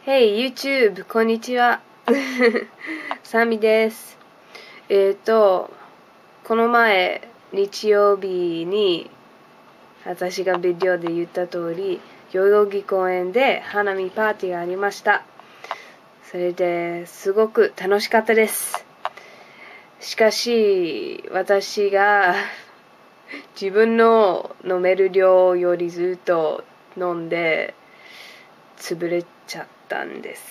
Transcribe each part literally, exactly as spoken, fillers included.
Hey YouTube こんにちはサミです。えっとこの前日曜日に私がビデオで言った通り代々木公園で花見パーティーがありました。それですごく楽しかったです。しかし私が自分の飲める量よりずっと飲んで潰れちゃったんです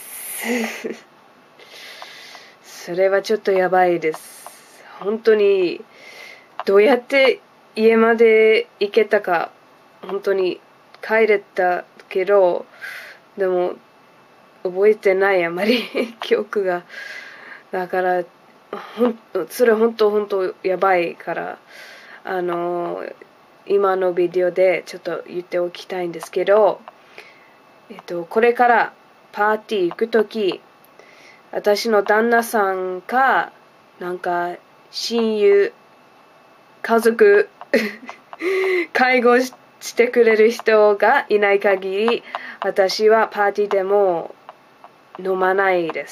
それはちょっとやばいです。本当にどうやって家まで行けたか本当に帰れたけどでも覚えてないあまり記憶がだからほんそれ本当本当やばいからあの今のビデオでちょっと言っておきたいんですけど、えっと、これからパーティー行くとき私の旦那さんかなんか親友家族介護してくれる人がいない限り私はパーティーでも飲まないです。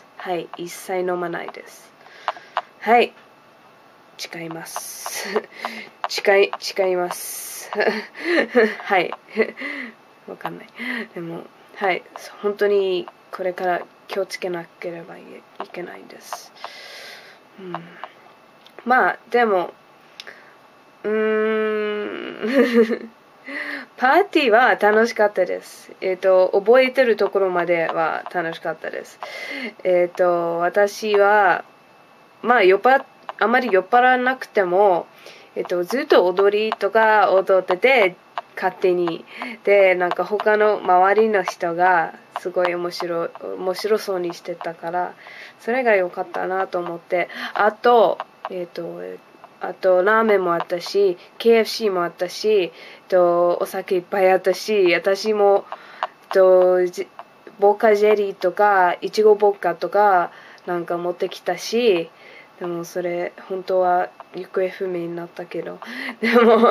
はい、一切飲まないです。はい、誓います誓い誓いますはいわかんないでもはい本当にこれから気をつけなければいけないです、うん、まあでもうーんパーティーは楽しかったです。えっと覚えてるところまでは楽しかったです。えっと私はまあ酔っ払あまり酔っ払わなくても、えっとずっと踊りとか踊ってて勝手にでなんか他の周りの人がすごい面白い面白そうにしてたからそれが良かったなと思って、あとえっとあとラーメンもあったし ケーエフシー もあったし、えっと、お酒いっぱいあったし私も、えっと、ボカジェリーとかいちごボッカとかなんか持ってきたしでもそれ本当は行方不明になったけどでも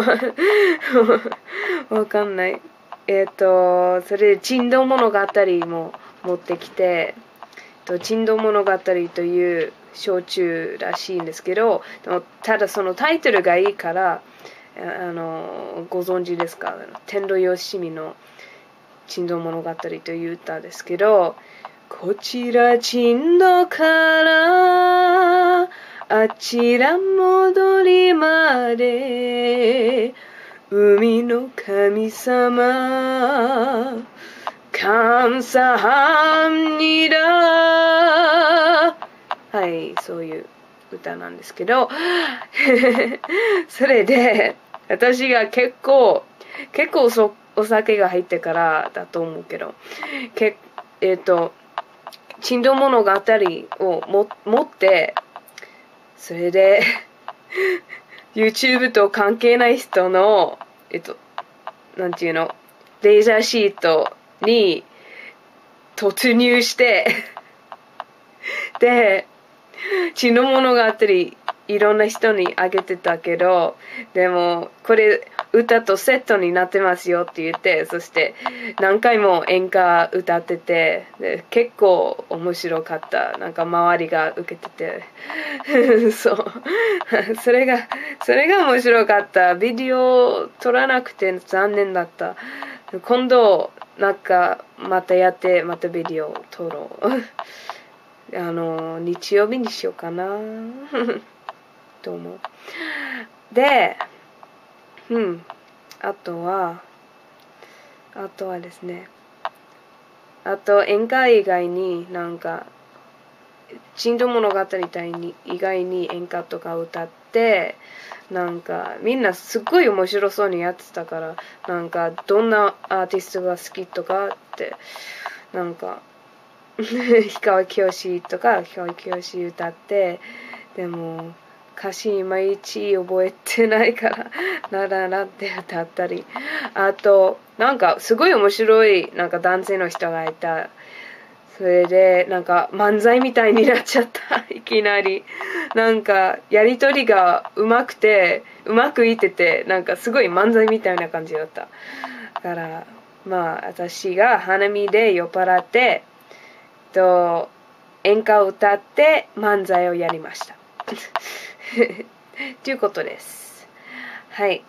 わかんないえっ、ー、とそれで珍道物語も持ってきて珍道物語という焼酎らしいんですけどでもただそのタイトルがいいからあのご存知ですか天童よしみの珍道物語という歌ですけどこちら珍道からあちら戻りまで海の神様感謝합니다はいそういう歌なんですけどそれで私が結構結構そお酒が入ってからだと思うけどけえっ、ー、と珍道物語をも持ってそれでYouTube と関係ない人のえっとなんていうのレーザーシートに突入してで珍道物語いろんな人にあげてたけどでもこれ歌とセットになってますよって言ってそして何回も演歌歌っててで結構面白かったなんか周りが受けててそうそれがそれが面白かったビデオ撮らなくて残念だった今度なんかまたやってまたビデオ撮ろうあの日曜日にしようかなと思うでうんあとはあとはですねあと演歌以外になんか珍道物語以外に演歌とか歌ってなんかみんなすっごい面白そうにやってたからなんかどんなアーティストが好きとかってなんか氷川きよしとか氷川きよし歌ってでも歌詞いまいち覚えてないからならなって歌ったりあとなんかすごい面白いなんか男性の人がいたそれでなんか漫才みたいになっちゃったいきなりなんかやりとりがうまくてうまくいっててなんかすごい漫才みたいな感じだっただからまあ私が花見で酔っ払ってと演歌を歌って漫才をやりましたということです。はい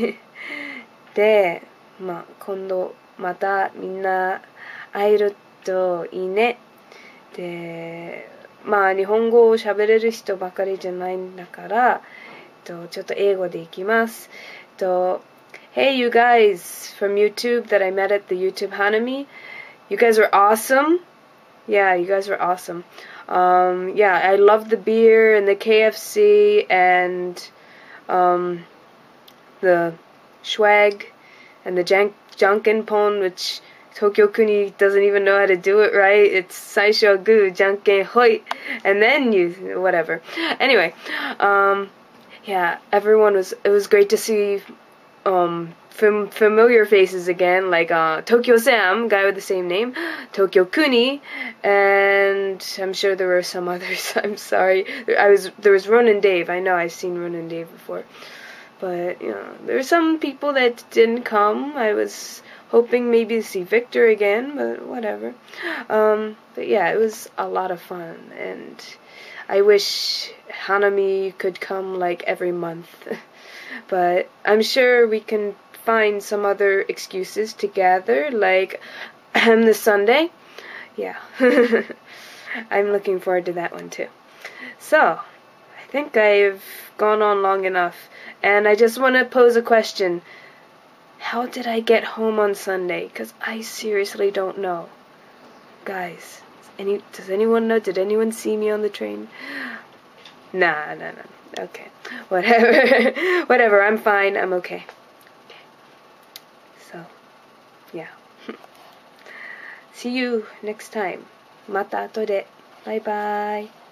で、まあ今度またみんな会えるといいね。で、まあ日本語を喋れる人ばかりじゃないんだから、とちょっと英語でいきます。と Hey you guys from YouTube that I met at the YouTube Hanami, you guys were awesome. Yeah, you guys were awesome. Um, yeah, I love the beer and the K F C and um, the swag and the jank, jankenpon, which Tokyo Kuni doesn't even know how to do it right. It's Saisho Gu, Janken Hoi, and then you, whatever. Anyway, um, yeah, everyone was, it was great to see um, fam- familiar faces again, like uh, Tokyo Sam, guy with the same name, Tokyo Kuni, and I'm sure there were some others. I'm sorry. I was there was Ronan Dave. I know I've seen Ronan Dave before, but you know there were some people that didn't come. I was hoping maybe to see Victor again, but whatever. Um, but yeah, it was a lot of fun, and I wish Hanami could come like every month. But I'm sure we can find some other excuses to gather, like um, this Sunday. Yeah, I'm looking forward to that one too. So, I think I've gone on long enough, and I just want to pose a question. How did I get home on Sunday? Because I seriously don't know. Guys, any, does anyone know? Did anyone see me on the train? Nah, nah, nah. Okay, whatever, whatever, I'm fine, I'm okay. Okay. So, yeah. See you next time. また後で。バイバイ。